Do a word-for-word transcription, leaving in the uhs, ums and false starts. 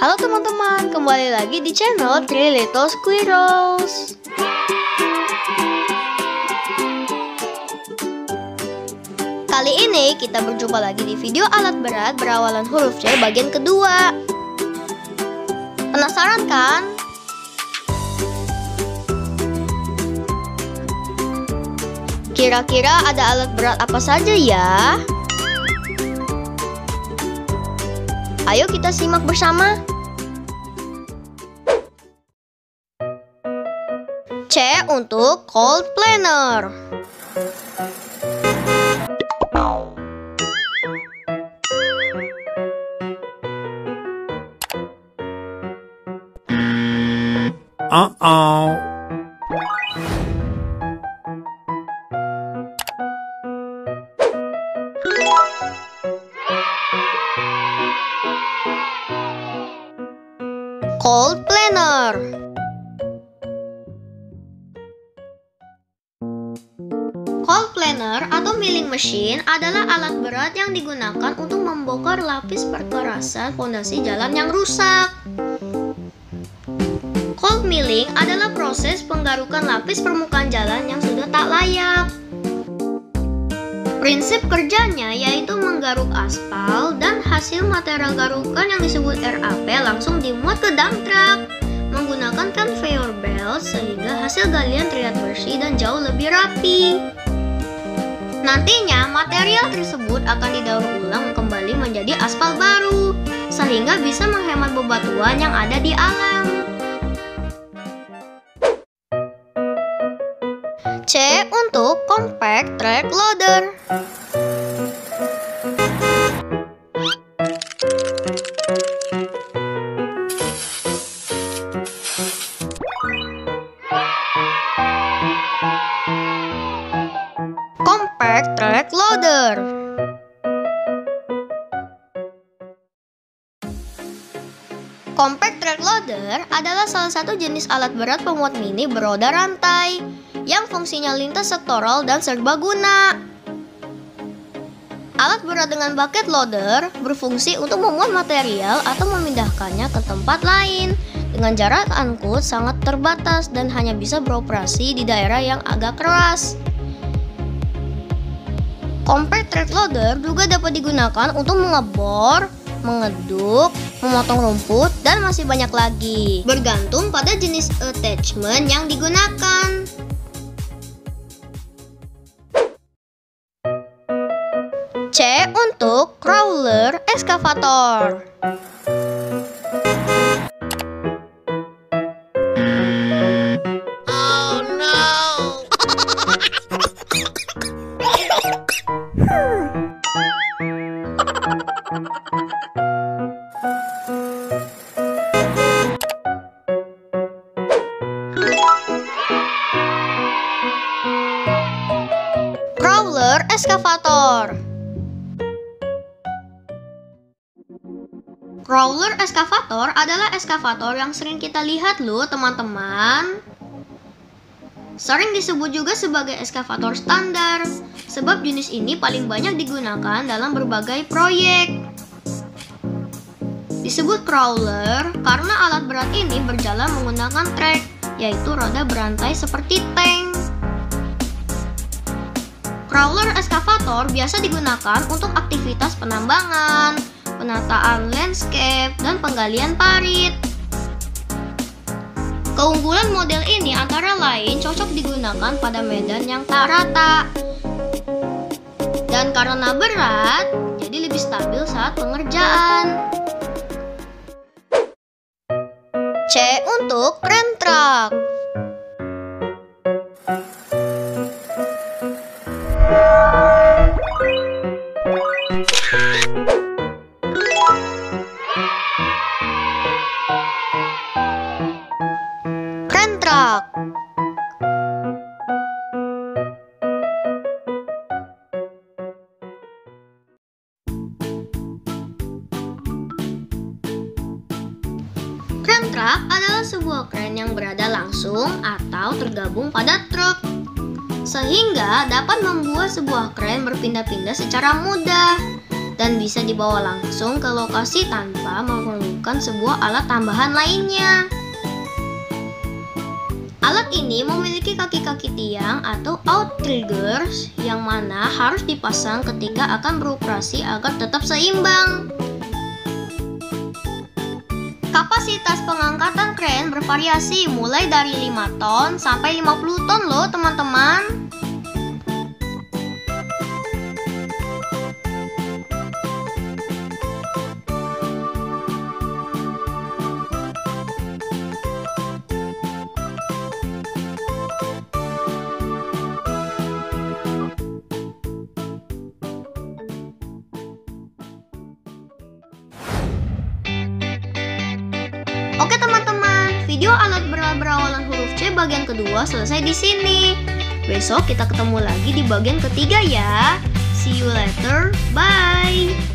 Halo teman-teman, kembali lagi di channel Three Little Squirrels. Kali ini kita berjumpa lagi di video alat berat berawalan huruf C bagian kedua. Penasaran kan? Kira-kira ada alat berat apa saja ya? Ayo kita simak bersama. C untuk cold planner. Uh-oh. Cold planner. Cold planner atau milling machine adalah alat berat yang digunakan untuk membongkar lapis perkerasan fondasi jalan yang rusak. Cold milling adalah proses penggarukan lapis permukaan jalan yang sudah tak layak. Prinsip kerjanya yaitu menggaruk aspal dan hasil material garukan yang disebut R A P langsung dimuat ke dump truck menggunakan conveyor belt sehingga hasil galian terlihat bersih dan jauh lebih rapi. Nantinya material tersebut akan didaur ulang kembali menjadi aspal baru sehingga bisa menghemat bebatuan yang ada di alam. C untuk compact track loader. Compact track loader. Compact track loader adalah salah satu jenis alat berat pemuat mini beroda rantai yang fungsinya lintas sektoral dan serbaguna. Alat berat dengan bucket loader berfungsi untuk memuat material atau memindahkannya ke tempat lain dengan jarak angkut sangat terbatas dan hanya bisa beroperasi di daerah yang agak keras. Compact track loader juga dapat digunakan untuk mengebor, mengeduk, memotong rumput, dan masih banyak lagi, bergantung pada jenis attachment yang digunakan. C untuk crawler excavator. Oh no. Crawler excavator. Crawler excavator adalah eskavator yang sering kita lihat loh teman-teman. Sering disebut juga sebagai eskavator standar, sebab jenis ini paling banyak digunakan dalam berbagai proyek. Disebut crawler karena alat berat ini berjalan menggunakan trek, yaitu roda berantai seperti tank. Crawler excavator biasa digunakan untuk aktivitas penambangan, penataan landscape, dan penggalian parit. Keunggulan model ini antara lain cocok digunakan pada medan yang tak rata. Dan karena berat, jadi lebih stabil saat pengerjaan. C untuk crane truck. Crane truck. Crane truck adalah sebuah crane yang berada langsung atau tergabung pada truk, sehingga dapat membuat sebuah crane berpindah-pindah secara mudah. dan bisa dibawa langsung ke lokasi tanpa memerlukan sebuah alat tambahan lainnya. Alat ini memiliki kaki-kaki tiang atau outriggers yang mana harus dipasang ketika akan beroperasi agar tetap seimbang. Kapasitas pengangkatan kren bervariasi mulai dari lima ton sampai lima puluh ton loh teman-teman. Oke teman-teman, video alat berat berawalan huruf C bagian kedua selesai di sini. Besok kita ketemu lagi di bagian ketiga ya. See you later, bye.